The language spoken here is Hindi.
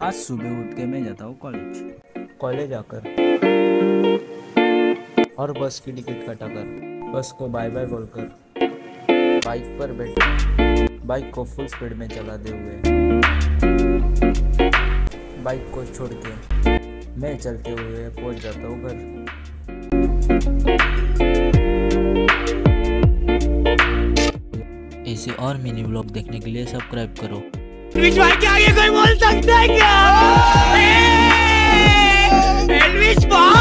आज सुबह उठ के मैं जाता हूँ कॉलेज आकर और बस की टिकट कटाकर बस को बाय बाय बोलकर बाइक पर बैठ बाइक को फुल स्पीड में चलाते हुए बाइक को छोड़ के मैं चलते हुए पहुंच जाता हूँ घर। ऐसे और मिनी व्लॉग देखने के लिए सब्सक्राइब करो। एलविश भाई के आगे कोई बोल सकता है क्या? एलविश भाई